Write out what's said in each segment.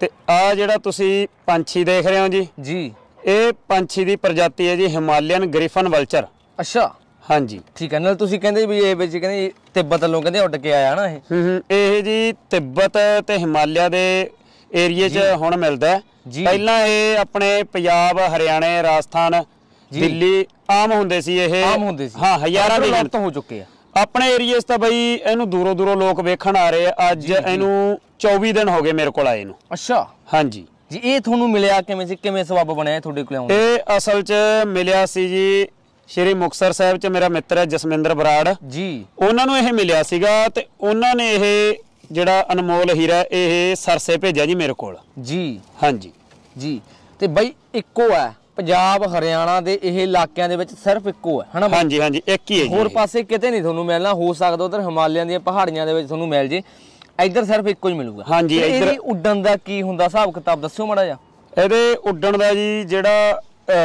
ਤੇ ਆ ਜਿਹੜਾ ਤੁਸੀਂ ਪੰਛੀ ਦੇਖ ਰਹੇ ਹੋ ਜੀ ਇਹ ਪੰਛੀ ਦੀ ਪ੍ਰਜਾਤੀ ਹੈ ਜੀ ਹਿਮਾਲयन ਗ੍ਰਿਫਨ ਵਲਚਰ। ਅੱਛਾ हाँ जी ठीक है। नाल तुसी कहंदे भी ਇਹ ਵਿੱਚ ਕਹਿੰਦੇ ਤਿੱਬਤ ਵੱਲੋਂ ਕਹਿੰਦੇ ਉੱਡ ਕੇ ਆਇਆ ਨਾ ਇਹ ਜੀ ਤਿੱਬਤ ਤੇ ਹਿਮਾਲਿਆ ਦੇ ਏਰੀਏ 'ਚ ਹੁਣ ਮਿਲਦਾ ਹੈ। ਪਹਿਲਾਂ ਇਹ ਆਪਣੇ ਪੰਜਾਬ ਹਰਿਆਣੇ ਰਾਜਸਥਾਨ ਦਿੱਲੀ ਆਮ ਹੁੰਦੇ ਸੀ ਇਹ ਹਾਂ ਹਜ਼ਾਰਾਂ ਦੀ ਗਿਣਤੀ ਹੋ ਚੁੱਕੇ ਆ ਆਪਣੇ ਏਰੀਏ 'ਚ ਤਾਂ ਬਈ ਇਹਨੂੰ ਦੂਰੋਂ ਦੂਰੋਂ ਲੋਕ ਵੇਖਣ ਆ ਰਹੇ ਆ। ਅੱਜ ਇਹਨੂੰ 24 ਦਿਨ ਹੋ ਗਏ ਮੇਰੇ ਕੋਲ ਆਏ ਨੂੰ। ਅੱਛਾ ਹਾਂਜੀ ਜੀ ਇਹ ਤੁਹਾਨੂੰ ਮਿਲਿਆ ਕਿਵੇਂ ਸੀ ਕਿਵੇਂ ਸਬੱਬ ਬਣਿਆ ਤੁਹਾਡੇ ਕੋਲ ਆਉਣ ਦਾ? ਇਹ ਅਸਲ 'ਚ ਮਿਲਿਆ ਸੀ ਜੀ ਸ਼੍ਰੀ ਮੁਕਤਸਰ ਸਾਹਿਬ 'ਚ ਮੇਰਾ ਮਿੱਤਰ ਹੈ ਜਸਮਿੰਦਰ ਬਰਾੜ ਜੀ ਉਹਨਾਂ ਨੂੰ ਇਹ ਮਿਲਿਆ ਸੀਗਾ ਤੇ ਉਹਨਾਂ ਨੇ ਇਹ ਜਿਹੜਾ ਅਨਮੋਲ ਹੀਰਾ ਇਹ ਸਰਸੇ ਭੇਜਿਆ ਜੀ ਮੇਰੇ ਕੋਲ ਜੀ। ਹਾਂਜੀ ਜੀ ਤੇ ਬਈ ਇੱਕੋ ਹੈ ਪੰਜਾਬ ਹਰਿਆਣਾ ਦੇ ਇਹ ਇਲਾਕਿਆਂ ਦੇ ਵਿੱਚ ਸਿਰਫ ਇੱਕੋ ਹੈ ਹਨਾ? ਹਾਂਜੀ ਹਾਂਜੀ ਇੱਕ ਹੀ ਹੈ ਜੀ। ਹੋਰ ਪਾਸੇ ਕਿਤੇ ਨਹੀਂ ਤੁਹਾਨੂੰ ਮਿਲਣਾ। ਹੋ ਸਕਦਾ ਉਧਰ ਹਿਮਾਲਿਆਂ ਦੀਆਂ ਪਹਾੜੀਆਂ ਦੇ ਵਿੱਚ ਤੁਹਾਨੂੰ ਮਿਲ ਜੇ ਇੱਧਰ ਸਿਰਫ ਇੱਕੋ ਹੀ ਮਿਲੂਗਾ। ਹਾਂਜੀ ਇਹਦੀ ਉੱਡਣ ਦਾ ਕੀ ਹੁੰਦਾ ਹਿਸਾਬ ਕਿਤਾਬ ਦੱਸਿਓ ਮਾੜਾ ਜਿਹਾ। ਇਹਦੇ ਉੱਡਣ ਦਾ ਜੀ ਜਿਹੜਾ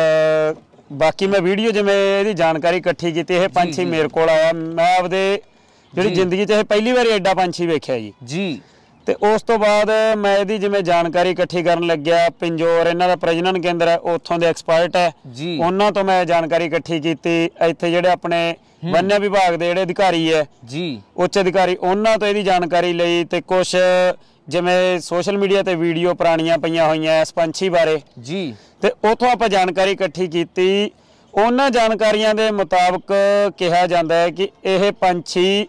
ਬਾਕੀ ਮੈਂ ਵੀਡੀਓ ਜਿਵੇਂ ਇਹਦੀ ਜਾਣਕਾਰੀ ਇਕੱਠੀ ਕੀਤੀ ਇਹ ਪੰਛੀ ਮੇਰੇ ਕੋਲ ਆਇਆ ਮੈਂ ਆਪਦੇ ਜਿਹੜੀ ਜ਼ਿੰਦਗੀ 'ਚ ਇਹ ਪਹਿਲੀ ਵਾਰੀ ਐਡਾ ਪੰਛੀ ਵੇਖਿਆ ਜੀ ਤੇ ਉਸ ਤੋਂ ਬਾਅਦ ਮੈਂ ਇਹਦੀ ਜਿਵੇਂ ਜਾਣਕਾਰੀ ਇਕੱਠੀ ਕਰਨ ਲੱਗਿਆ ਪਿੰਜੌਰ ਇਹਨਾਂ ਦਾ ਪ੍ਰਜਨਨ ਕੇਂਦਰ ਹੈ ਉੱਥੋਂ ਦੇ ਐਕਸਪਰਟ ਹੈ ਉਹਨਾਂ ਤੋਂ ਮੈਂ ਜਾਣਕਾਰੀ ਇਕੱਠੀ ਕੀਤੀ। ਇੱਥੇ ਜਿਹੜੇ ਆਪਣੇ ਵਨਿਆ ਵਿਭਾਗ ਦੇ ਜਿਹੜੇ ਅਧਿਕਾਰੀ ਹੈ ਉੱਚ ਅਧਿਕਾਰੀ ਉਹਨਾਂ ਤੋਂ ਇਹਦੀ ਜਾਣਕਾਰੀ ਲਈ ਤੇ ਕੁਛ ਜਿਵੇਂ ਸੋਸ਼ਲ ਮੀਡੀਆ ਤੇ ਵੀਡੀਓ ਪੁਰਾਣੀਆਂ ਪਈਆਂ ਹੋਈਆਂ ਇਸ ਪੰਛੀ ਬਾਰੇ ਤੇ ਉੱਥੋਂ ਆਪਾਂ ਜਾਣਕਾਰੀ ਇਕੱਠੀ ਕੀਤੀ। ਉਹਨਾਂ ਜਾਣਕਾਰੀਆਂ ਦੇ ਮੁਤਾਬਕ ਕਿਹਾ ਜਾਂਦਾ ਹੈ ਕਿ ਇਹ ਪੰਛੀ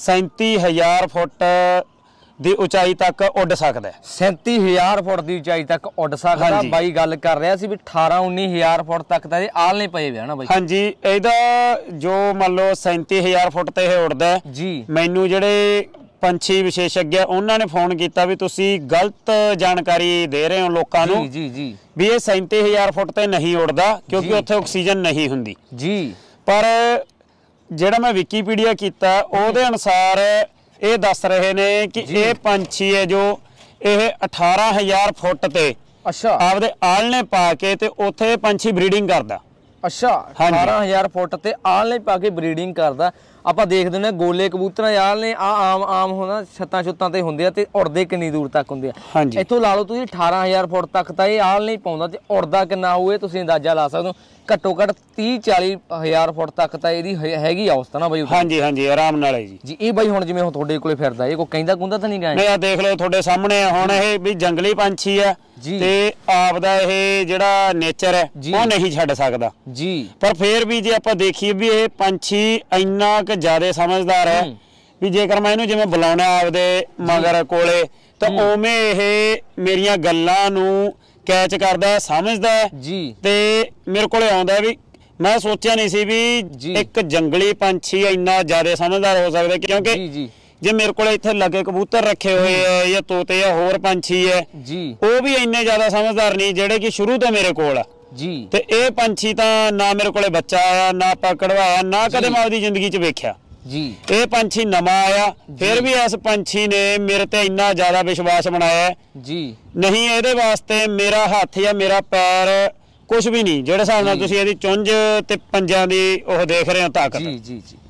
37,000 ਫੁੱਟ ਦੀ ਉਚਾਈ ਤੱਕ ਉੱਡ ਸਕਦਾ ਹੈ। 37,000 ਫੁੱਟ ਦੀ ਉਚਾਈ ਤੱਕ ਉੱਡ ਸਕਦਾ। ਬਾਈ ਗੱਲ ਕਰ ਰਿਹਾ ਸੀ ਵੀ 18-19,000 ਫੁੱਟ ਤੱਕ ਤਾਂ ਇਹ ਆਲਣੇ ਪਏ ਵੇ ਹਨਾ ਬਾਈ? ਹਾਂਜੀ ਇਹਦਾ ਜੋ ਮੰਨ ਲਓ 37,000 ਫੁੱਟ ਤੇ ਇਹ ਉੱਡਦਾ ਜੀ। ਮੈਨੂੰ ਜਿਹੜੇ ਪੰਛੀ ਵਿਸ਼ੇਸ਼ज्ञ ਉਹਨਾਂ ਨੇ ਫੋਨ ਕੀਤਾ ਵੀ ਤੁਸੀਂ ਗਲਤ ਜਾਣਕਾਰੀ ਦੇ ਰਹੇ ਹੋ ਲੋਕਾਂ ਨੂੰ ਵੀ ਇਹ 37,000 ਫੁੱਟ ਤੇ ਨਹੀਂ ਉੱਡਦਾ ਕਿਉਂਕਿ ਉੱਥੇ ਆਕਸੀਜਨ ਨਹੀਂ ਹੁੰਦੀ ਜੀ। ਪਰ ਜਿਹੜਾ ਮੈਂ ਵਿਕੀਪੀਡੀਆ ਕੀਤਾ ਉਹਦੇ ਅਨੁਸਾਰ ਇਹ ਦੱਸ ਰਹੇ ਨੇ ਕਿ ਇਹ ਪੰਛੀ ਹੈ ਜੋ ਇਹ 18,000 ਫੁੱਟ ਤੇ ਆਪਦੇ ਆਲਣੇ ਪਾ ਕੇ ਤੇ ਉੱਥੇ ਪੰਛੀ ਬਰੀਡਿੰਗ ਕਰਦਾ। ਅੱਛਾ 18,000 ਫੁੱਟ ਤੇ ਆਲਣੇ ਪਾ ਕੇ ਬਰੀਡਿੰਗ ਕਰਦਾ। ਆਪਾਂ ਦੇਖਦੇ ਨੇ ਗੋਲੇ ਕਬੂਤਰਾਂ ਯਾਰ ਨੇ ਆਮ ਹੁੰਦਾ ਛੱਤਾਂ ਛੁੱਤਾਂ ਤੇ ਹੁੰਦੇ ਆ ਤੇ ਉੜਦੇ ਕਿੰਨੀ ਦੂਰ ਤੱਕ ਹੁੰਦੇ ਆ। ਇੱਥੋਂ ਲਾ ਲਓ ਤੁਸੀਂ 18,000 ਫੁੱਟ ਤੱਕ ਤਾਂ ਇਹ ਆਲ ਨਹੀਂ ਪਾਉਂਦਾ ਤੇ ਉੜਦਾ ਕਿੰਨਾ ਹੋਊ ਇਹ ਤੁਸੀਂ ਅੰਦਾਜ਼ਾ ਲਾ ਸਕਦੇ ਹੋ। ਘੱਟੋ ਘੱਟ 30-40,000 ਫੁੱਟ ਤੱਕ ਤਾਂ ਇਹਦੀ ਹੈਗੀ ਔਸਤ ਨਾ ਬਾਈ? ਹਾਂਜੀ ਹਾਂਜੀ ਆਰਾਮ ਨਾਲ ਹੈ ਜੀ। ਇਹ ਬਾਈ ਹੁਣ ਜਿਵੇਂ ਤੁਹਾਡੇ ਕੋਲੇ ਫਿਰਦਾ ਇਹ ਕੋਈ ਕਹਿੰਦਾ ਕੁੰਦਾ ਤਾਂ ਨਹੀਂ ਗਾ? ਨਹੀਂ ਆ ਦੇਖ ਲਓ ਤੁਹਾਡੇ ਸਾਹਮਣੇ ਹੁਣ ਇਹ ਵੀ ਜੰਗਲੀ ਪੰਛੀ ਆ ਤੇ ਆਪਦਾ ਇਹ ਜਿਹੜਾ ਨੇਚਰ ਹੈ ਉਹ ਨਹੀਂ ਛੱਡ ਸਕਦਾ ਜੀ। ਪਰ ਫੇਰ ਵੀ ਜੇ ਆਪਾਂ ਦੇਖੀਏ ਵੀ ਇਹ ਪੰਛੀ ਇੰਨਾ ਕੁ ਜ਼ਿਆਦਾ ਸਮਝਦਾਰ ਹੈ ਵੀ ਜੇਕਰ ਮੈਂ ਇਹਨੂੰ ਜਿਵੇਂ ਬੁਲਾਉਣਾ ਆਪਦੇ ਮਗਰ ਕੋਲੇ ਤਾਂ ਉਵੇਂ ਇਹ ਮੇਰੀਆਂ ਗੱਲਾਂ ਨੂੰ ਕੈਚ ਕਰਦਾ ਸਮਝਦਾ ਜੀ ਤੇ ਮੇਰੇ ਕੋਲੇ ਆਉਂਦਾ ਵੀ ਮੈਂ ਸੋਚਿਆ ਨਹੀਂ ਸੀ ਵੀ ਇੱਕ ਜੰਗਲੀ ਪੰਛੀ ਇੰਨਾ ਜ਼ਿਆਦਾ ਸਮਝਦਾਰ ਹੋ ਸਕਦਾ ਕਿਉਂਕਿ ਜੇ ਮੇਰੇ ਕੋਲ ਇੱਥੇ ਲੱਗੇ ਕਬੂਤਰ ਰੱਖੇ ਹੋਏ ਹੈ ਜਾਂ ਤੋਤੇ ਜਾਂ ਹੋਰ ਪੰਛੀ ਹੈ ਉਹ ਵੀ ਇੰਨੇ ਜ਼ਿਆਦਾ ਸਮਝਦਾਰ ਨਹੀਂ ਜਿਹੜੇ ਕਿ ਸ਼ੁਰੂ ਤੋਂ ਮੇਰੇ ਕੋਲ ਆ ਜੀ। ਤੇ ਇਹ ਪੰਛੀ ਤਾਂ ਨਾ ਮੇਰੇ ਕੋਲੇ ਬੱਚਾ ਆਇਆ ਨਾ ਆਪਾਂ ਕਢਵਾਇਆ ਨਾ ਕਦੇ ਮੈਂ ਆਪਦੀ ਜ਼ਿੰਦਗੀ 'ਚ ਵੇਖਿਆ ਜੀ। ਇਹ ਪੰਛੀ ਨਵਾਂ ਆਇਆ ਫਿਰ ਵੀ ਇਸ ਪੰਛੀ ਨੇ ਮੇਰੇ ਤੇ ਇੰਨਾ ਜ਼ਿਆਦਾ ਵਿਸ਼ਵਾਸ ਬਣਾਇਆ ਜੀ। ਨਹੀਂ ਇਹਦੇ ਵਾਸਤੇ ਮੇਰਾ ਹੱਥ ਜਾਂ ਮੇਰਾ ਪੈਰ ਕੁਝ ਵੀ ਨਹੀਂ ਜਿਹੜੇ ਹਿਸਾਬ ਨਾਲ ਤੁਸੀਂ ਇਹਦੀ ਚੁੰਝ ਤੇ ਪੰਜਾਂ ਦੀ ਉਹ ਦੇਖ ਰਹੇ ਹੋ ਤਾਕਤ। ਜੀ ਜੀ ਜੀ